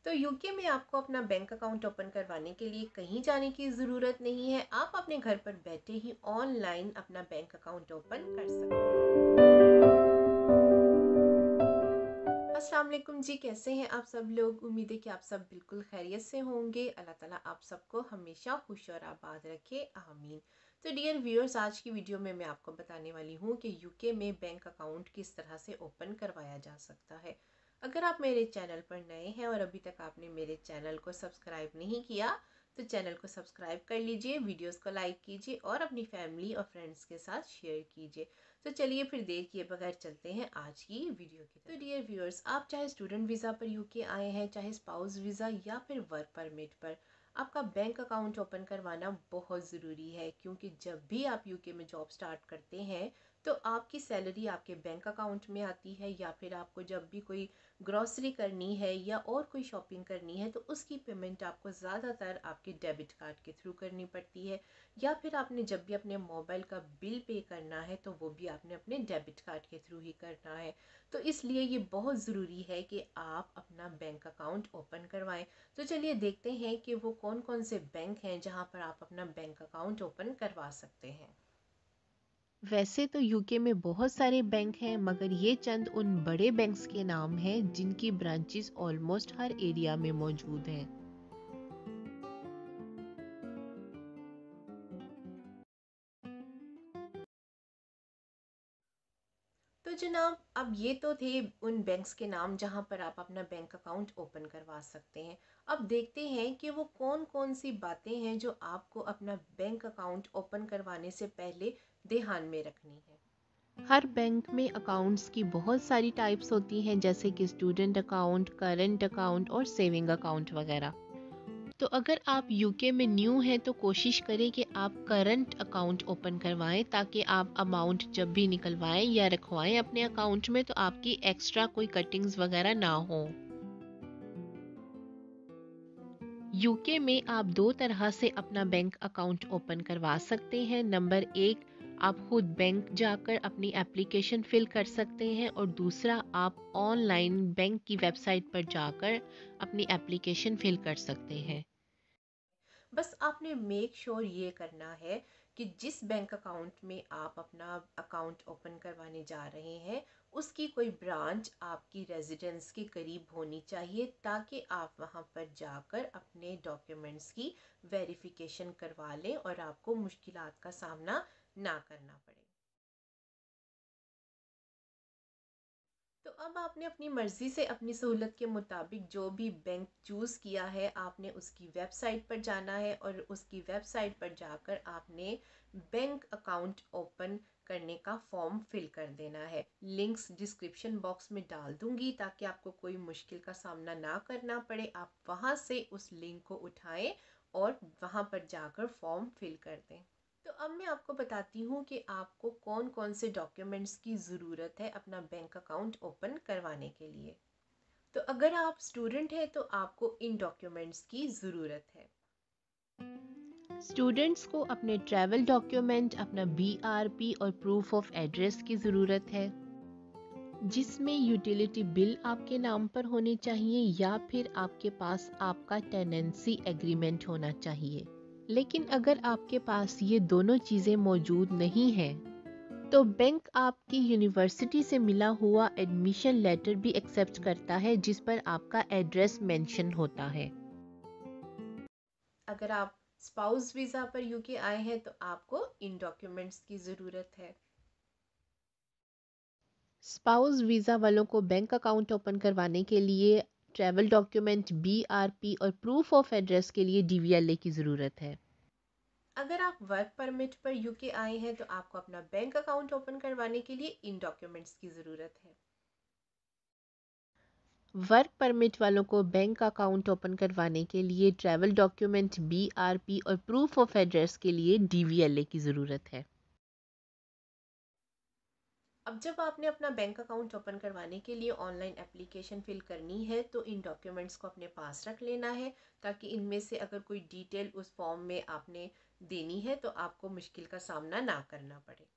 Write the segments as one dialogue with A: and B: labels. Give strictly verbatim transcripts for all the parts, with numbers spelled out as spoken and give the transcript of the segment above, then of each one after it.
A: तो यूके में आपको अपना बैंक अकाउंट ओपन करवाने के लिए कहीं जाने की ज़रूरत नहीं है। आप अपने घर पर बैठे ही ऑनलाइन अपना बैंक अकाउंट ओपन कर सकते हैं। अस्सलाम वालेकुम जी, कैसे हैं आप सब लोग। उम्मीद है कि आप सब बिल्कुल खैरियत से होंगे। अल्लाह ताला आप सबको हमेशा खुश और आबाद रखे, आमीन। तो डियर व्यूअर्स, आज की वीडियो में मैं आपको बताने वाली हूँ कि यूके में बैंक अकाउंट किस तरह से ओपन करवाया जा सकता है। अगर आप मेरे चैनल पर नए हैं और अभी तक आपने मेरे चैनल को सब्सक्राइब नहीं किया तो चैनल को सब्सक्राइब कर लीजिए, वीडियोस को लाइक कीजिए और अपनी फैमिली और फ्रेंड्स के साथ शेयर कीजिए। तो चलिए फिर देर किए बगैर चलते हैं आज की वीडियो की तरफ। तो डियर व्यूअर्स, आप चाहे स्टूडेंट वीज़ा पर यूके आए हैं, चाहे स्पाउस वीज़ा या फिर वर्क परमिट पर, आपका बैंक अकाउंट ओपन करवाना बहुत ज़रूरी है। क्योंकि जब भी आप यूके में जॉब स्टार्ट करते हैं तो आपकी सैलरी आपके बैंक अकाउंट में आती है, या फिर आपको जब भी कोई ग्रॉसरी करनी है या और कोई शॉपिंग करनी है तो उसकी पेमेंट आपको ज़्यादातर आपके डेबिट कार्ड के थ्रू करनी पड़ती है, या फिर आपने जब भी अपने मोबाइल का बिल पे करना है तो वो भी आपने अपने डेबिट कार्ड के थ्रू ही करना है। तो इसलिए ये बहुत ज़रूरी है कि आप अपना बैंक अकाउंट ओपन करवाएं। तो चलिए देखते हैं कि वो कौन कौन से बैंक हैं जहाँ पर आप अपना बैंक अकाउंट ओपन करवा सकते हैं। वैसे तो यूके में बहुत सारे बैंक हैं, मगर ये चंद उन बड़े बैंक्स के नाम हैं जिनकी ब्रांचेस ऑलमोस्ट हर एरिया में मौजूद हैं। तो जनाब, अब ये तो थे उन बैंक्स के नाम जहां पर आप अपना बैंक अकाउंट ओपन करवा सकते हैं। अब देखते हैं कि वो कौन कौन सी बातें हैं जो आपको अपना बैंक अकाउंट ओपन करवाने से पहले ध्यान में रखनी है। हर बैंक में अकाउंट्स की बहुत सारी टाइप्स होती हैं, जैसे कि स्टूडेंट अकाउंट, करंट अकाउंट और सेविंग अकाउंट वगैरह। तो अगर आप यूके में न्यू हैं तो कोशिश करें कि आप करंट अकाउंट ओपन करवाएं, ताकि आप अमाउंट जब भी निकलवाएं या रखवाएं अपने अकाउंट में तो आपकी एक्स्ट्रा कोई कटिंग्स वगैरह ना हो। यूके में आप दो तरह से अपना बैंक अकाउंट ओपन करवा सकते हैं। नंबर एक, आप खुद बैंक जाकर अपनी एप्लीकेशन फिल कर सकते हैं, और दूसरा, आप ऑनलाइन बैंक की वेबसाइट पर जाकर अपनी एप्लीकेशन फिल कर सकते हैं। बस आपने मेक श्योर ये करना है कि जिस बैंक अकाउंट में आप अपना अकाउंट ओपन करवाने जा रहे हैं उसकी कोई ब्रांच आपकी रेजिडेंस के करीब होनी चाहिए, ताकि आप वहां पर जाकर अपने डॉक्यूमेंट्स की वेरिफिकेशन करवा लें और आपको मुश्किलात का सामना ना करना पड़े। तो अब आपने अपनी मर्ज़ी से अपनी सहूलत के मुताबिक जो भी बैंक चूज़ किया है, आपने उसकी वेबसाइट पर जाना है और उसकी वेबसाइट पर जाकर आपने बैंक अकाउंट ओपन करने का फॉर्म फिल कर देना है। लिंक्स डिस्क्रिप्शन बॉक्स में डाल दूंगी ताकि आपको कोई मुश्किल का सामना ना करना पड़े। आप वहां से उस लिंक को उठाएं और वहां पर जाकर फॉर्म फिल कर दें। तो अब मैं आपको बताती हूँ कि आपको कौन कौन से डॉक्यूमेंट्स की ज़रूरत है अपना बैंक अकाउंट ओपन करवाने के लिए। तो अगर आप स्टूडेंट हैं तो आपको इन डॉक्यूमेंट्स की ज़रूरत है। स्टूडेंट्स को अपने ट्रैवल डॉक्यूमेंट, अपना बीआरपी और प्रूफ ऑफ एड्रेस की ज़रूरत है, जिसमें यूटिलिटी बिल आपके नाम पर होने चाहिए या फिर आपके पास आपका टेनेंसी एग्रीमेंट होना चाहिए। लेकिन अगर आपके पास ये दोनों चीज़ें मौजूद नहीं हैं तो बैंक आपकी यूनिवर्सिटी से मिला हुआ एडमिशन लेटर भी एक्सेप्ट करता है, जिस पर आपका एड्रेस मेंशन होता है। अगर आप स्पाउस वीज़ा पर यूके आए हैं तो आपको इन डॉक्यूमेंट्स की ज़रूरत है। स्पाउस वीज़ा वालों को बैंक अकाउंट ओपन करवाने के लिए ट्रैवल डॉक्यूमेंट, बीआरपी और प्रूफ ऑफ एड्रेस के लिए डीवीएलए की ज़रूरत है। अगर आप वर्क परमिट पर यूके आए हैं तो आपको अपना बैंक अकाउंट ओपन करवाने के लिए इन डॉक्यूमेंट्स की ज़रूरत है। वर्क परमिट वालों को बैंक अकाउंट ओपन करवाने के लिए ट्रैवल डॉक्यूमेंट, बीआरपी और प्रूफ ऑफ एड्रेस के लिए डीवीएलए की ज़रूरत है। अब जब आपने अपना बैंक अकाउंट ओपन करवाने के लिए ऑनलाइन एप्लीकेशन फिल करनी है तो इन डॉक्यूमेंट्स को अपने पास रख लेना है, ताकि इनमें से अगर कोई डिटेल उस फॉर्म में आपने देनी है तो आपको मुश्किल का सामना ना करना पड़े।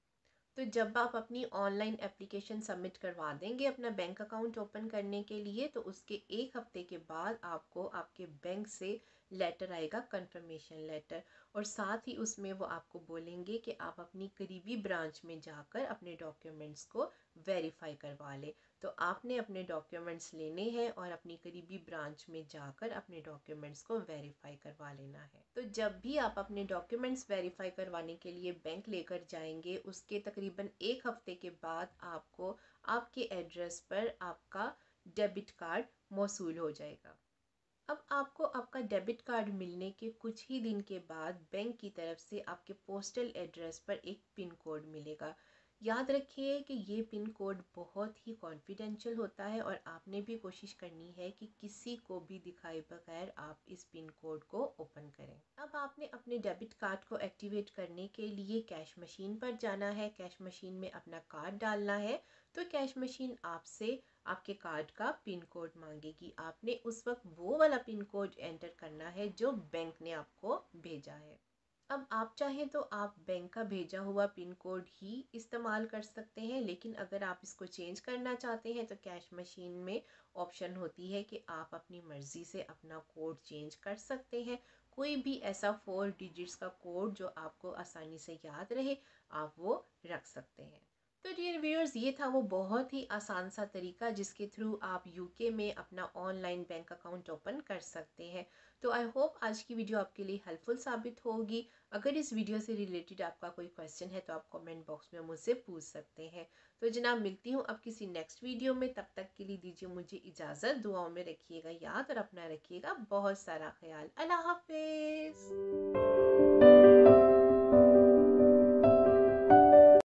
A: तो जब आप अपनी ऑनलाइन एप्लीकेशन सबमिट करवा देंगे अपना बैंक अकाउंट ओपन करने के लिए, तो उसके एक हफ्ते के बाद आपको आपके बैंक से लेटर आएगा, कंफर्मेशन लेटर। और साथ ही उसमें वो आपको बोलेंगे कि आप अपनी करीबी ब्रांच में जाकर अपने डॉक्यूमेंट्स को वेरीफाई करवा लें। तो आपने अपने डॉक्यूमेंट्स लेने हैं और अपनी करीबी ब्रांच में जाकर अपने डॉक्यूमेंट्स को वेरीफाई करवा लेना है। तो जब भी आप अपने डॉक्यूमेंट्स वेरीफाई करवाने के लिए बैंक लेकर जाएंगे, उसके तकरीबन एक हफ्ते के बाद आपको आपके एड्रेस पर आपका डेबिट कार्ड मौसूल हो जाएगा। अब आपको आपका डेबिट कार्ड मिलने के कुछ ही दिन के बाद बैंक की तरफ से आपके पोस्टल एड्रेस पर एक पिन कोड मिलेगा। याद रखिए कि ये पिन कोड बहुत ही कॉन्फिडेंशियल होता है और आपने भी कोशिश करनी है कि किसी को भी दिखाए बगैर आप इस पिन कोड को ओपन करें। अब आपने अपने डेबिट कार्ड को एक्टिवेट करने के लिए कैश मशीन पर जाना है, कैश मशीन में अपना कार्ड डालना है। तो कैश मशीन आपसे आपके कार्ड का पिन कोड मांगेगी। आपने उस वक्त वो वाला पिन कोड एंटर करना है जो बैंक ने आपको भेजा है। अब आप चाहें तो आप बैंक का भेजा हुआ पिन कोड ही इस्तेमाल कर सकते हैं, लेकिन अगर आप इसको चेंज करना चाहते हैं तो कैश मशीन में ऑप्शन होती है कि आप अपनी मर्ज़ी से अपना कोड चेंज कर सकते हैं। कोई भी ऐसा फोर डिजिट्स का कोड जो आपको आसानी से याद रहे, आप वो रख सकते हैं। तो डियर व्यूअर्स, ये था वो बहुत ही आसान सा तरीका जिसके थ्रू आप यूके में अपना ऑनलाइन बैंक अकाउंट ओपन कर सकते हैं। तो आई होप आज की वीडियो आपके लिए हेल्पफुल साबित होगी। अगर इस वीडियो से रिलेटेड आपका कोई क्वेश्चन है तो आप कमेंट बॉक्स में मुझसे पूछ सकते हैं। तो जनाब, मिलती हूँ अब किसी नेक्स्ट वीडियो में। तब तक के लिए दीजिए मुझे इजाज़त। दुआओं में रखिएगा याद और अपना रखिएगा बहुत सारा ख्याल। अल्लाह हाफिज़।